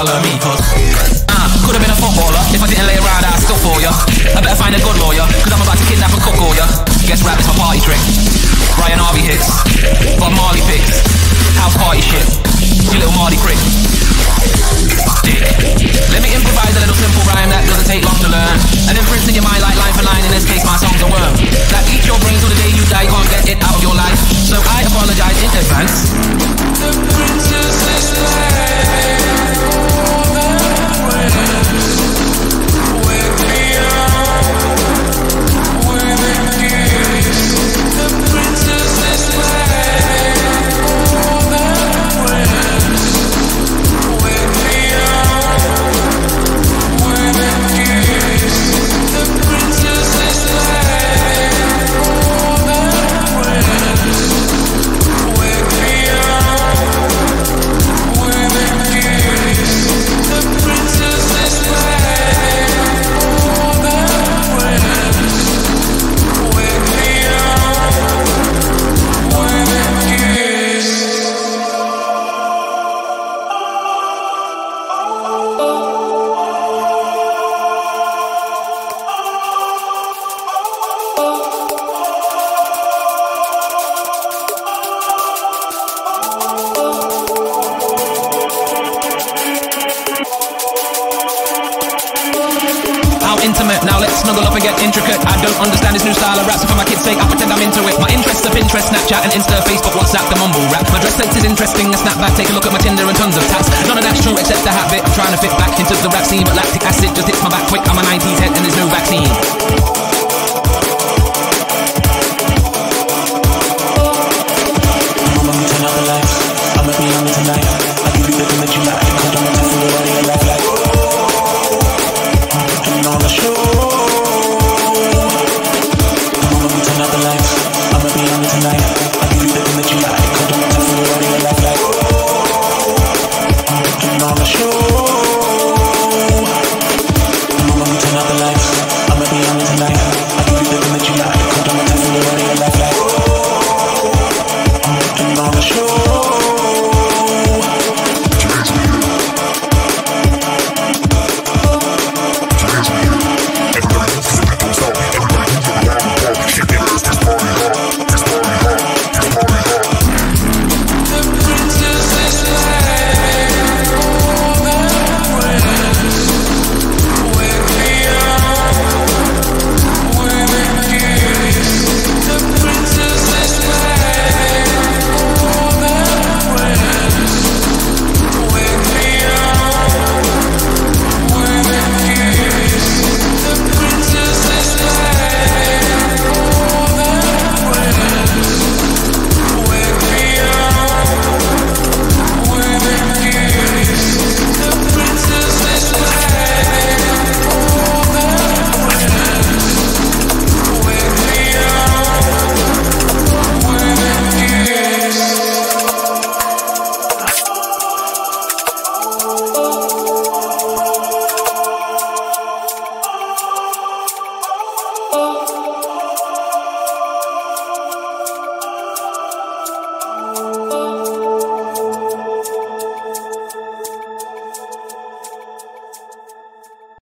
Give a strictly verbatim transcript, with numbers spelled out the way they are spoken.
follow me, cause uh, could have been a footballer. If I didn't lay around, I'd still for ya. I better find a good lawyer, cause I'm about to kidnap and cook all ya. Guess rap is my party trick. Ryan Harvey hits, Bob Marley picks, house party shit, you little Marley prick. Let me improvise a little simple rhyme that doesn't take long to learn, and imprint in your mind like line for line. In this case, my song's a worm that eats your brain till the day you die. Can't get it out of your life, so I apologize in advance. The princess is like all that wins. Wake me up with a kiss. The princess is like all that wins. Wake me up with a kiss. The princess is like all that wins. Wake me up with a kiss. The princess is like all that wins. Wake me up with a kiss. How intimate, now let's snuggle up and get intricate. I don't understand this new style of rap, so for my kids' sake I pretend I'm into it. My interests are Pinterest, Snapchat and Insta, Facebook, WhatsApp, the mumble rap. My dress sense is interesting, a snapback, take a look at my Tinder and tons of tats. None of that's true except the habit of trying to fit back into the rap scene, but lactic acid just hits my back quick. I'm a nineties head and there's no vaccine. I'ma turn out the lights, I'ma be on it tonight. I give you the thing that you like, cause I'm gonna feel the body of life like I'm putting on a show. I'ma turn out the lights, I'ma be on it tonight. I give you the thing that you like, cause I'm gonna feel the body of life like I'm putting on a show.